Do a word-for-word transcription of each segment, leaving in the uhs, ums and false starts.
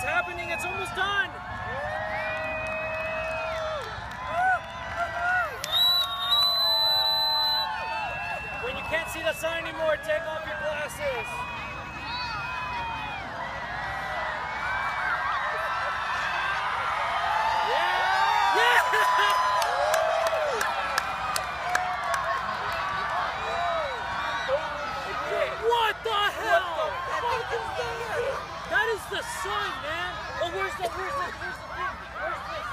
It's happening. It's almost done. When you can't see the sun anymore, take off your glasses. Yeah! Yeah! What the hell? What the fuck is that? That is the sun, man. Oh, where's the, where's the, where's the thing? Where's this?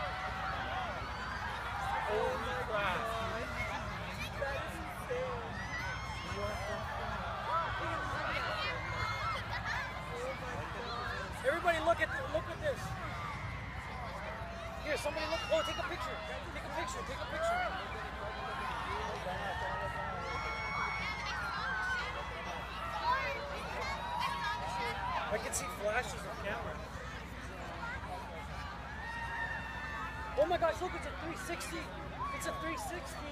Holy crap. Everybody look at, the, look at this. Here, somebody look. Oh, take a picture. Take a picture, take a picture. I can see flashes of camera. Oh my gosh, look, it's a three sixty. It's a three sixty.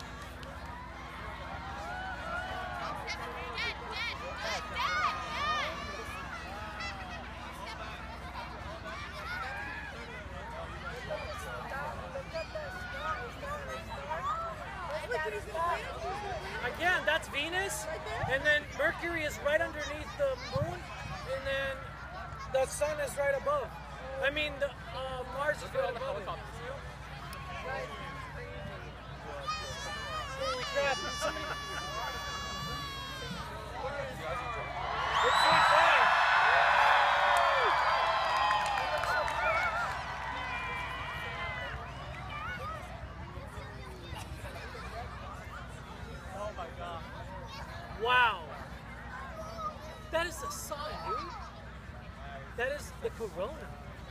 Again, that's Venus, and then Mercury is right underneath the moon, and then the sun is right above. I mean, the, uh, Mars is right above it. Holy crap, somebody... It's so fun! Oh my god. Wow. That is the sun, dude. That is the corona.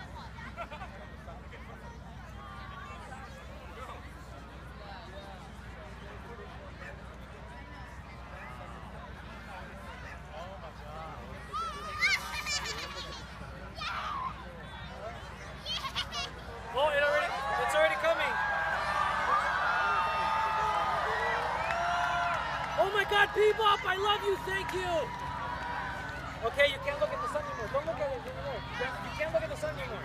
Oh, it already, it's already coming. Oh my God, Bebop, I love you, thank you. Okay, you can't look at the sun anymore. Don't look at it anymore. You can't, you can't look at the sun anymore.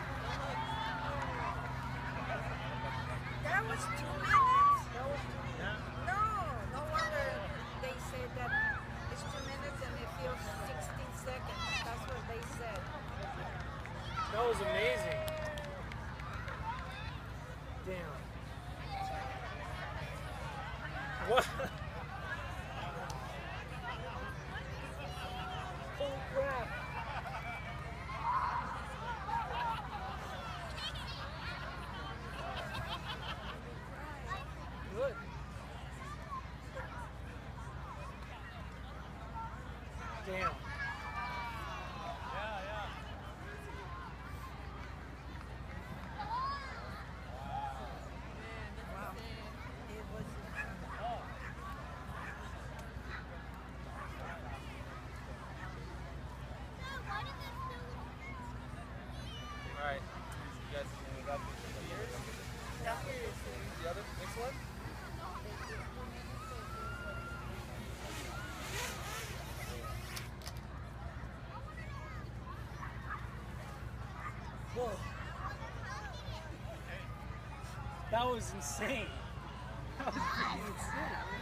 That was two minutes? That was two minutes. No, no wonder they said that it's two minutes and it feels sixteen seconds. That's what they said. That was amazing. Damn. What? Holy crap. Good. Damn. Yeah, yeah. Wow. It was... All right, you guys got the other next one? Whoa. That was insane. That was pretty insane.